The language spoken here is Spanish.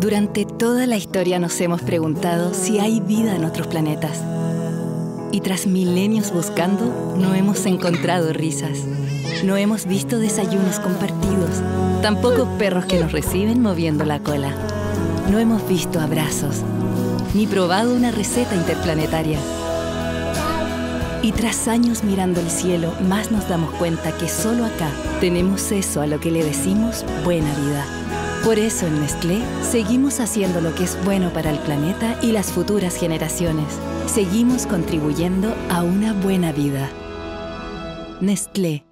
Durante toda la historia nos hemos preguntado si hay vida en otros planetas. Y tras milenios buscando, no hemos encontrado risas. No hemos visto desayunos compartidos, tampoco perros que nos reciben moviendo la cola. No hemos visto abrazos, ni probado una receta interplanetaria. Y tras años mirando el cielo, más nos damos cuenta que solo acá tenemos eso a lo que le decimos buena vida. Por eso en Nestlé seguimos haciendo lo que es bueno para el planeta y las futuras generaciones. Seguimos contribuyendo a una buena vida. Nestlé.